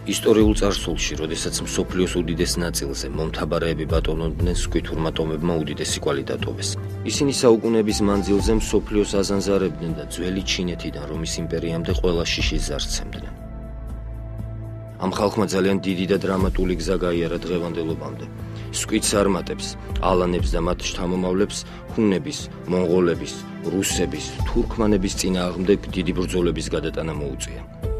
ისტორიულ წარსულში, როდესაც მსოფლიოს უდიდეს ნაწილზე მომთაბარეები ბატონობდნენ, სკვითურმა ტომებმა უდიდესი კვალი დატოვეს. ისინი საუკუნეების მანძილზე მსოფლიოს აზანზარებდნენ და ძველი ჩინეთიდან რომის იმპერიამდე ყველა შიშის ზარცემდნენ. ამ ხალხმა ძალიან დიდი და დრამატული გზა გაიარა დღევანდელობამდე. სკვითს არმატებს, ალანებს და მათ შთამომავლებს ჰუნების, მონღოლების, რუსების, თურქმანების წინააღმდეგ დიდი ბრძოლების გადატანა მოუწია.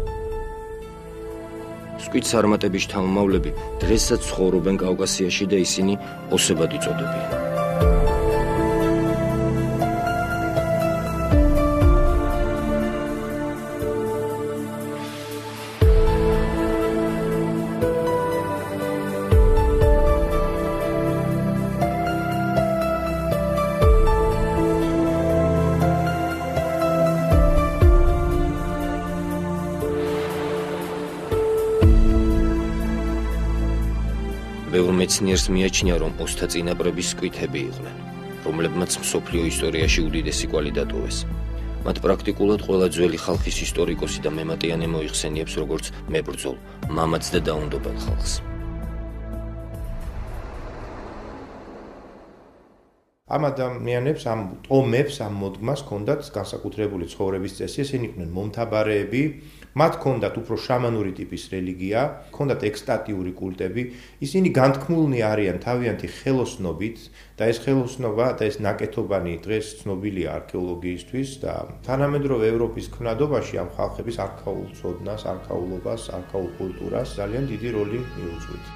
სკვითს არმატების შთამომავლები დღესაც ცხოვრობენ კავკასიაში და ისინი ოსებად იწოდებიან. ბევრ მეცნიერს მიაჩნია, რომ ოსთაწინაპრების სკვითები იყვნენ, რომლებმაც მსოფლიო ისტორიაში უდიდესი კვალი დატოვეს. მათ პრაქტიკულად ყველა ძველი ხალხის ისტორიკოსი და მემატიანე მოიხსენიებს როგორც მებრძოლ, მამაც და დაუნდობელ ხალხს. ამ ადამიანებს, ამ ტომებს, ამ მოდგმას ჰქონდათ განსაკუთრებული ცხოვრების წესი, ესენი იყვნენ მომთაბარეები, მათ ჰქონდათ უფრო შამანური ტიპის რელიგია, ჰქონდათ ექსტატიური კულტები, ისინი განთქმულნი არიან თავიანთი ხელოსნობით და ეს ხელოსნობა და ეს ნაკეთობანი დღეს ცნობილია არქეოლოგიისთვის და თანამედროვე ევროპის ქნადობაში ამ ხალხების არქაულ ცოდნას, არქაულობას, არქაულ კულტურას ძალიან დიდი როლი მიუძღვით.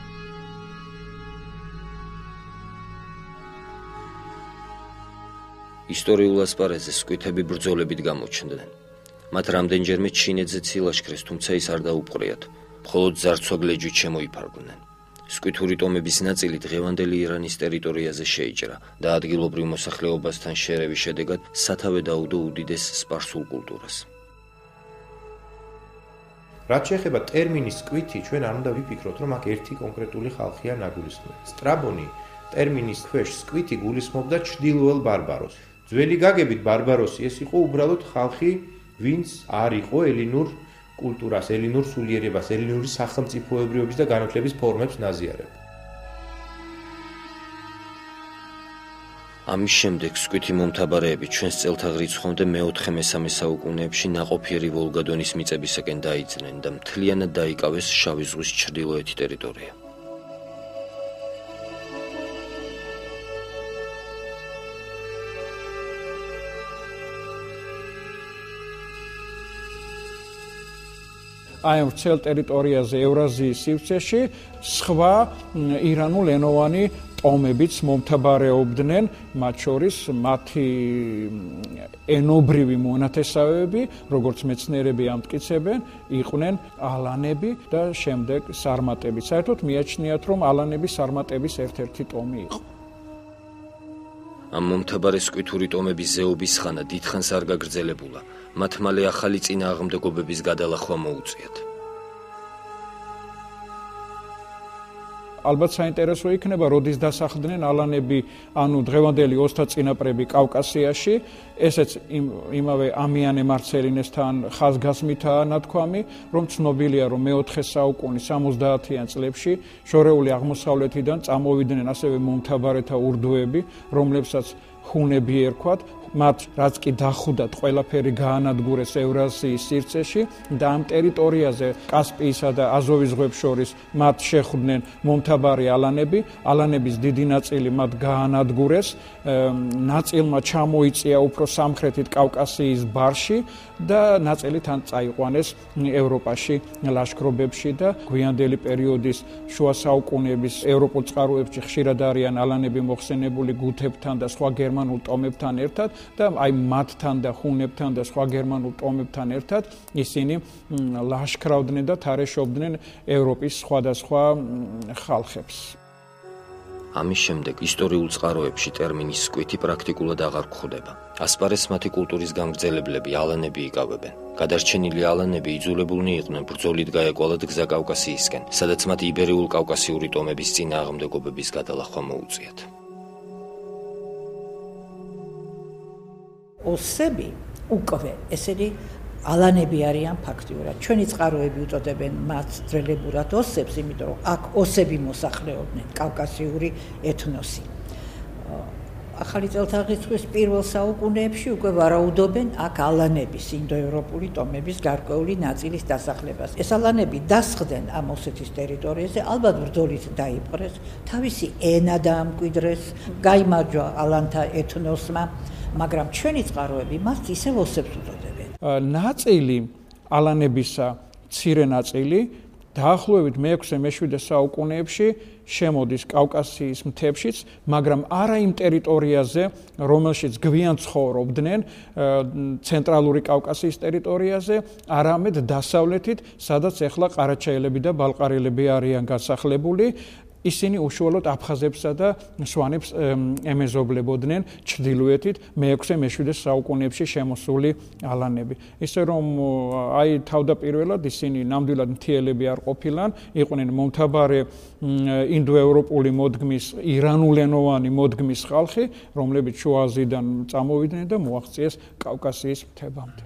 ისტორიულ ასპარეზზე სკვითები ბრძოლებით გამოჩნდნენ. მათ რამდენჯერმე ჩინეთზეც ილაშქრეს, თუმცა ის არ დაუპყრიათ, მხოლოდ ძარცვა-გლეჯვით შემოიფარგლნენ. სკვითური ტომების ნაწილი დღევანდელი ირანის ტერიტორიაზე შეიჭრა და ადგილობრივ მოსახლეობასთან შერევის შედეგად სათავე დაუდო უდიდეს სპარსულ კულტურას. რაც შეეხება ტერმინის სკვითი, ჩვენ არ უნდა ვიფიქროთ, რომ აქ ერთი კონკრეტული ხალხია ნაგულისხმული. სტრაბონი ტერმინის ქვეშ სკვითი გულისხმობდა ჩრდილოელ ბარბაროს. ძველი გაგებით ბარბაროსი ეს იყო უბრალოდ ხალხი, ვინც არ იყო ელინურ კულტურას, ელინურ სულიერებას, ელინური სახელმწიფოებრიობის და განათლების ფორმებს ნაზიარებ. ამის შემდეგ სკვითი მომთაბარეები ჩვენს წელთაღრიცხვამდე მე-4-მესამე საუკუნეებში ნაყოფიერი ვოლგადონის მიწებისაკენ დაიძრნენ და მთლიანად დაიკავეს შავი ზღვის ჩრდილოეთი ტერიტორია. აი ვრცელ ტერიტორიაზე ევრაზიის სივრცეში სხვა ირანულ ენოვანი ტომებიც მომთაბარეობდნენ, მათ შორის მათი ენობრივი მონათესავეები, როგორც მეცნიერები ამტკიცებენ, იყვნენ ალანები და შემდეგ სარმატები. საერთოდ მიაჩნიათ, რომ ალანები სარმატების ერთ-ერთი ტომი იყო. ამ მომთაბარე სკვითური ტომების ზეობის ხანა დიდხანს არ გაგრძელებულა. მათ მალე ახალი წინააღმდეგობების გადალახვა მოუწიათ. ალბათ საინტერესო იქნება, როდის დასახლდნენ ალანები, ანუ დღევანდელი ოსთაწინაპრები კავკასიაში, ესეც იმავე ამიანე მარცელინესთან ხაზგასმითაა ნათქვამი, რომ ცნობილია, რომ მე-4 საუკუნის 70-იან წლებში შორეული აღმოსავლეთიდან წამოვიდნენ ასევე მომთაბარეთა ურდუები, რომლებსაც ჰუნები ერქვათ, მათ რაც კი დახუდათ ყველაფერი გაანადგურეს ევრაზიის სივრცეში და ამ ტერიტორიაზე კასპიისა და აზოვის ზღვებს შორის მათ შეხვდნენ მომთაბარე ალანები, ალანების დიდი ნაწილი მათ გაანადგურეს, ნაწილმა ჩამოიწია უფრო სამხრეთით კავკასიის ბარში და ნაწილი თან წაიყვანეს ევროპაში ლაშქრობებში და გვიანდელი პერიოდის შუა საუკუნეების ევროპულ წყაროებში ხშირად არიან ალანები მოხსენებული გუთებთან და სხვა გერმანულ ტომებთან ერთად და აი მათთან და ჰუნებთან და სხვა გერმანულ ტომებთან ერთად ისინი ლაშქრავდნენ და თარეშობდნენ ევროპის სხვადასხვა ხალხებს. ამის შემდეგ ისტორიულ წყაროებში ტერმინის სკვითი პრაქტიკულად აღარ გვხვდება. ასპარეზს მათი კულტურის გამგრძელებლები ალანები იკავებენ. გადარჩენილი ალანები იძულებულნი იყვნენ ბრძოლით გაეკვალათ გზა კავკასიისკენ, სადაც მათ იბერიულ კავკასიური ტომების წინააღმდეგობების გადალახვა მოუწიათ. ოსები უკვე ესენი ალანები არიან ფაქტიურად. ჩვენი წყაროები უწოდებენ მათ ძველებურად ოსებს, იმიტომ რომ აქ ოსები მოსახლეობდნენ, კავკასიური ეთნოსი. ახალი წელთაღრიცხვის პირველ საუკუნეებში უკვე ვარაუდობენ აქ ალანების, ინდოევროპული ტომების გარკვეული ნაწილის დასახლებას. ეს ალანები დასხდნენ ამ ოსეთის ტერიტორიაზე, ალბათ ბრძოლით დაიპყრეს, თავისი ენა დაამკვიდრეს, გაიმარჯვა ალანთა ეთნოსმა, მაგრამ ჩვენი წყაროები მას ისევ ოსებს უწოდებენ. ნაწილი ალანებისა, მცირე ნაწილი დაახლოებით მე-6-მე-7 საუკუნეებში შემოდის კავკასიის მთებშიც, მაგრამ არა იმ ტერიტორიაზე, რომელშიც გვიან ცხოვრობდნენ, ცენტრალური კავკასიის ტერიტორიაზე, არამედ დასავლეთით, სადაც ახლა ყარაჩაელები და ბალყარელები არიან გასახლებული. ისინი უშუალოდ აფხაზებსა და სვანებს ემეზობლებოდნენ ჩრდილოეთით მე-6-მე-7 საუკუნეებში შემოსული ალანები. ისე რომ აი თავდაპირველად ისინი ნამდვილად მთიელები არ ყოფილან, იყვნენ მომთაბარე ინდოევროპული მოდგმის, ირანულენოვანი მოდგმის ხალხი, რომლებიც შუა აზიიდან წამოვიდნენ და მოაღწიეს კავკასიის მთებამდე.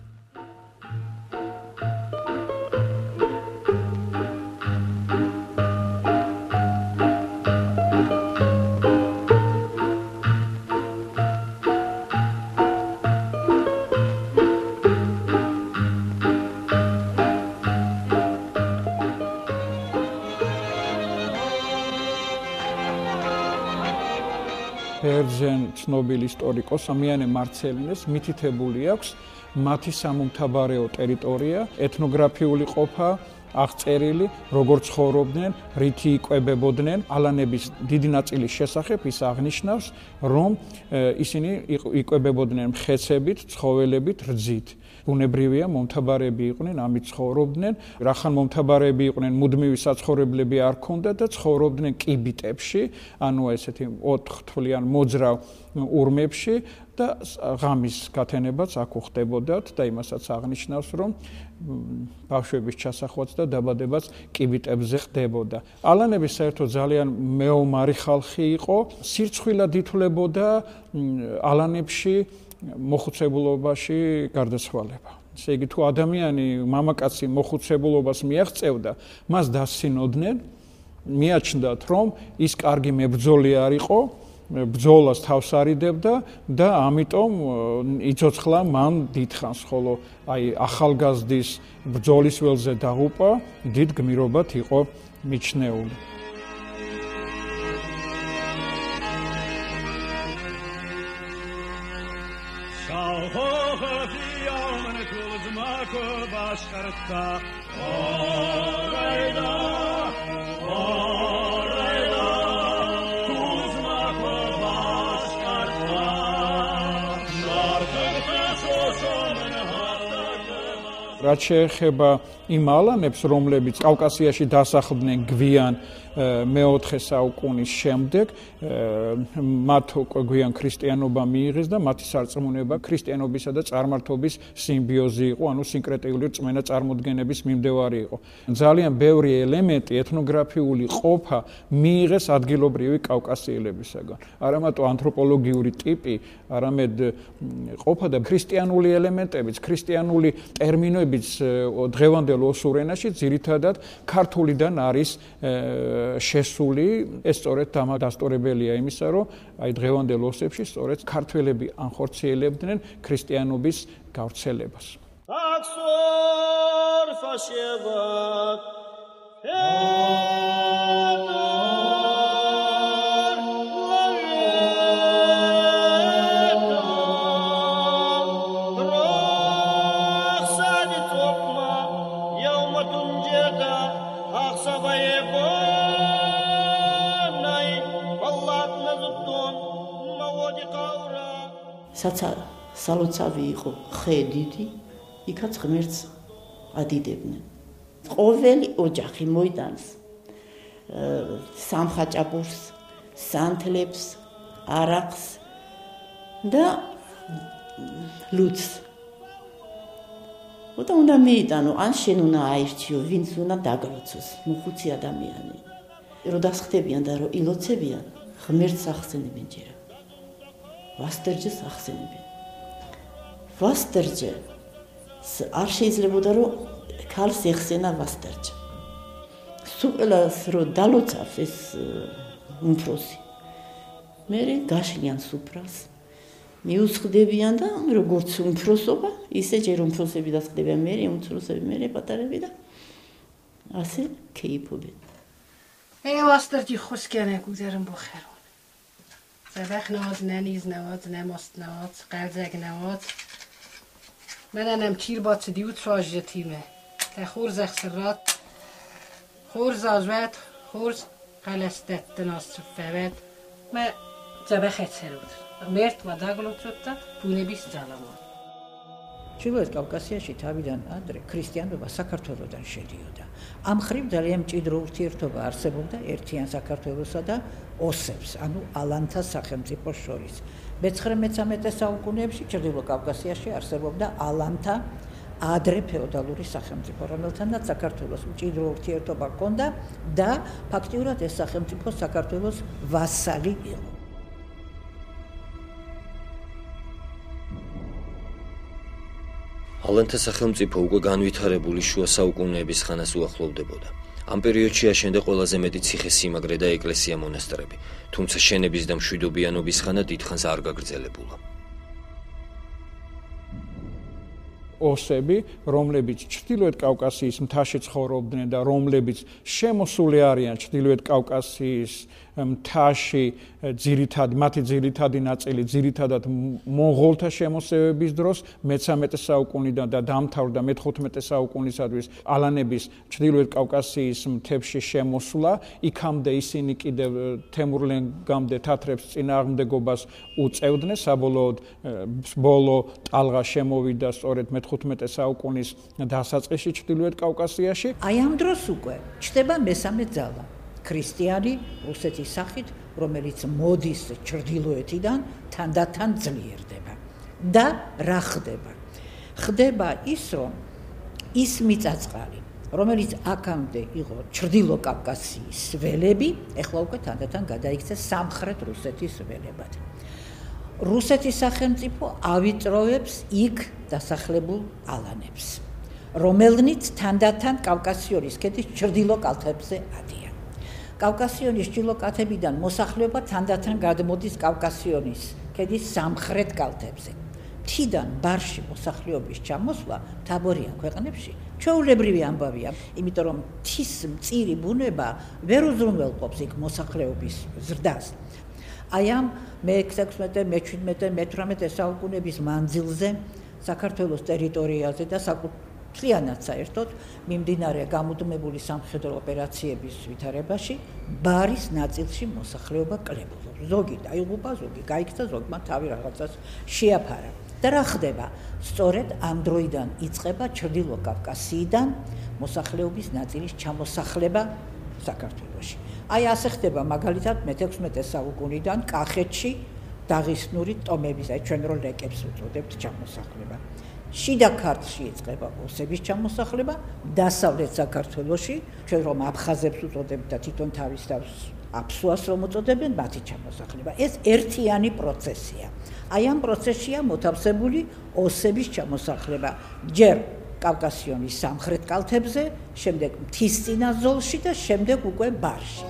ბერძენ ცნობილ ისტორიკოს ამიანე მარცელინეს მითითებული აქვს მათი სამომთაბარეო ტერიტორია, ეთნოგრაფიული ყოფა, აღწერილი, როგორ ცხოვრობდნენ, რითი იკვებებოდნენ. ალანების დიდი ნაწილის შესახებ ის აღნიშნავს, რომ ისინი იკვებებოდნენ მხეცებით, ცხოველებით, რძით. ბუნებრივია, მომთაბარეები იყვნენ, ამით ცხოვრობდნენ. რახან მომთაბარეები იყვნენ, მუდმივი საცხოვრებლები არ ჰქონდათ და ცხოვრობდნენ კიბიტებში, ანუ ესეთი 4 თვლიან მოძრავ ურმებში და ღამის გათენებაც აქ უხდებოდათ და იმასაც აღნიშნავს, რომ ბავშვების ჩასახვაც და დაბადებაც კიბიტებზე ხდებოდა. ალანები საერთოდ ძალიან მეომარი ხალხი იყო, სირცხვილად ითვლებოდა ალანებში მოხუცებულობაში გარდაცვალება. ესე იგი, თუ ადამიანი მამაკაცი მოხუცებულობას მიაღწევდა, მას დასცინოდნენ, მიაჩნდათ, რომ ის კარგი მებრძოლი არ იყო, ბრძოლას თავს არიდებდა და ამიტომ იცოცხლა მან დიდხანს, ხოლო აი ახალგაზრდის ბრძოლის ველზე დაღუპვა დიდ გმირობად იყო მიჩნეული. რაც შეეხება იმ ალანებს, რომლებიც კავკასიაში დასახლდნენ გვიან მე-4 საუკუნის შემდეგ, მათ გვიან ქრისტიანობა მიიღეს და მათი სარწმუნება ქრისტიანობისა და წარმართობის სიმბიოზი იყო, ანუ სინკრეტიული რწმენა წარმოდგენების მიმდევარი იყო. ძალიან ბევრი ელემენტი, ეთნოგრაფიული ყოფა მიიღეს ადგილობრივი კავკასიელებისაგან. არა მარტო ანთროპოლოგიური ტიპი, არამედ ყოფა და ქრისტიანული ელემენტებიც, ქრისტიანული ტერმინებიც დღევანდელ ოსურ ენაში ძირითადად ქართულიდან არის შესული. ეს სწორედ დამადასტურებელია იმისა, რომ აი დღევანდელ ოსებში სწორედ ქართველები ანხორციელებდნენ ქრისტიანობის გავრცელებას. საცა სალოცავი იყო ხე დიდი, იქაც ღმერთს ადიდებდნენ. ყოველი ოჯახი მოიტანს სამხაჭაპურს, სანთლებს, არაყს და ლუცს. უნდა მიიტანო, ან შენ უნდა აირჩიო, ვინც უნდა დაგლოცოს, მოხუცი ადამიანი. რომ დასხდებიან და რომ ილოცებიან, ღმერთს ახსენებენ ჯერა. ვასტერჯეს ახსენებენ. ვასტერჯე არ შეიძლებოდა რომ ქალს ეხსენა ვასტარჯა. სულელას რო დალოცავს ეს უმფროსი. მე გაშლიან სუფრას. მიუძღდებიან და როგორც უმფროსობა, ისე ჯერ უმფროსები დასხდებიან მე, უმცროსები მე, პატარები და ასე ქეიფობენ. ვასტარჯი ხოსკიანე გუზერენ ბოხერო. ზევეხნოთ ნენიზნოთ, ნემოსნოთ, ყელზეგნოთ. მენანემ ჩირბოც დიუცვაჟეთიმე. და ხურზახსრათ. ხურზაჟვეთ, ხურზ ყალესტეთ დნოსფევეთ. მე ზევეხეცეროთ. მერთმა დაგლოცოთ და ბუნების ძალავა. ჩრდილოეთ კავკასიაში თავიდან ადრე ქრისტიანობა საქართველოსთან შედიოდა. ამ ხრივ ძალიან მჭიდრო ურთიერთობა არსებობდა ერთიან საქართველოსა და ოსებს, ანუ ალანთა სახელმწიფოს შორის. მე-19-13 საუკუნეებში ჩრდილოეთ კავკასიაში არსებობდა ალანთა ადრე ფეოდალური სახელმწიფო, რომელთანაც საქართველოს მჭიდრო ურთიერთობა ჰქონდა და ფაქტიურად ეს სახელმწიფო საქართველოს ვასალი იყო. ალანთა სახელმწიფო უკვე განვითარებული შუა საუკუნეების ხანას უახლოვდებოდა. ამ პერიოდში აშენდა ყველაზე მეტი ციხე-სიმაგრე და ეკლესია-მონასტრები, თუმცა შენების და მშვიდობიანობის ხანა დიდხანს არ გაგრძელებულა. ოსები, რომლებიც ჩრდილოეთ კავკასიის მთაში ცხოვრობდნენ და რომლებიც შემოსული არიან ჩრდილოეთ კავკასიის მთაში მათი ძირითადი ნაწილი ძირითადად მონღოლთა შემოსევების დროს მე-13 საუკუნიდან და დამთავრდა მე-15 საუკუნისათვის ალანების ჩრდილოეთ კავკასიის მთებში შემოსვლა, იქამდე ისინი კიდევ თემურლენგამდე თათრებს წინააღმდეგობას უწევდნენ, საბოლოოდ ბოლო ტალღა შემოვიდა სწორედ მე-15 საუკუნის დასაწყისში ჩრდილოეთ კავკასიაში. აი ამ დროს უკვე ჩნდება მესამე ძალა. ქრისტიანი რუსეთის სახით, რომელიც მოდის ჩრდილოეთიდან, თანდათან ძლიერდება. და რა ხდება? ხდება ის, რომ ის მიწაწყალი, რომელიც აქამდე იყო ჩრდილო კავკასიის ველები, ეხლა უკვე თანდათან გადაიქცა სამხრეთ რუსეთის ველებად. რუსეთის სახელმწიფო ავიწროვებს იქ დასახლებულ ალანებს, რომელნიც თანდათან კავკასიონის ქედის ჩრდილო კალთებზე ადიან. კავკასიონის ჩრდილო კალთებიდან მოსახლეობა თანდათან გადმოდის კავკასიონის ქედის სამხრეთ კალთებზე. მთიდან ბარში მოსახლეობის ჩამოსვლა თაბორიან ქვეყნებში ჩვეულებრივი ამბავია, იმიტომ რომ მთის მწირი ბუნება ვერ უზრუნველყოფს იქ მოსახლეობის ზრდას. აი ამ მე-16, მე-17, მე-18 საუკუნეების მანძილზე საქართველოს ტერიტორიაზე და მთლიანად საერთოდ მიმდინარე გამუდმებული სამხედრო ოპერაციების ვითარებაში ბარის ნაწილში მოსახლეობა კლებულობს. ზოგი დაიღუპა, ზოგი გაიქცა, ზოგმა თავი რაღაცას შეაფარა. და რა ხდება? სწორედ ამ დროიდან იწყება ჩრდილო კავკასიიდან მოსახლეობის ნაწილის ჩამოსახლება საქართველოში. აი ასე ხდება მაგალითად მე-16 საუკუნიდან კახეთში დაღისტნური ტომების, აი ჩვენ რო ლეკებს უწოდებთ ჩამოსახლება. შიდა ქართლში იწყება ოსების ჩამოსახლება, დასავლეთ საქართველოში, ჩვენ რომ აფხაზებს უწოდებთ და თვითონ თავის თავს აფსუას რომ უწოდებენ, მათი ჩამოსახლება. ეს ერთიანი პროცესია. აი ამ პროცესშია მოთავსებული ოსების ჩამოსახლება. ჯერ კავკასიონის სამხრეთ კალთებზე, შემდეგ მთისწინა ზოლში და შემდეგ უკვე ბარში.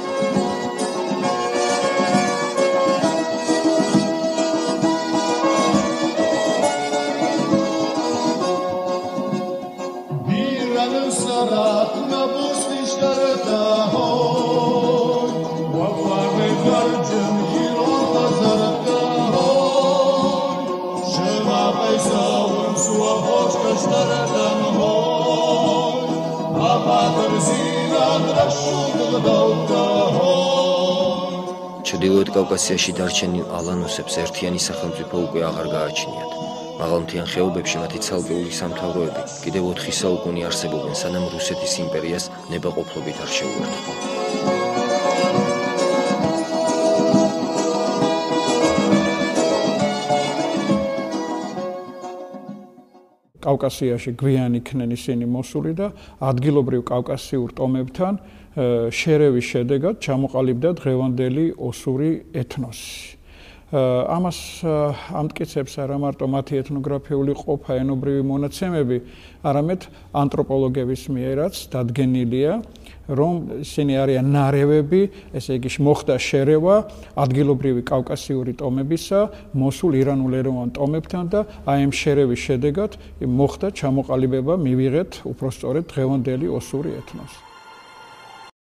ჩრდილოეთ კავკასიაში დარჩენილ ალანოსებს ერთიანი სახელმწიფო უკვე აღარ გააჩნიათ. მაღალმთიან ხეობებში მათი ცალკეული სამთავროები კიდევ 4 საუკუნე არსებობენ, სანამ რუსეთის იმპერიას ნებაყოფლობით არ შეუერთდა. კავკასიაში გვიან იქნენ ისინი მოსული და ადგილობრივ კავკასიურ ტომებთან შერევის შედეგად ჩამოყალიბდა დღევანდელი ოსური ეთნოსი. ამას ამტკიცებს არა მარტო მათი ეთნოგრაფიული ყოფა, ენობრივი მონაცემები, არამედ ანთროპოლოგების მიერაც დადგენილია, რომ ისინი არიან ნარევები, ესე იგი მოხდა შერევა ადგილობრივი კავკასიური ტომებისა მოსულ ირანულ ეროვნულ ტომებთან და აი ამ შერევის შედეგად მოხდა ჩამოყალიბება, მივიღეთ უпростоრედ დღევანდელი ოსური ეთნოსი.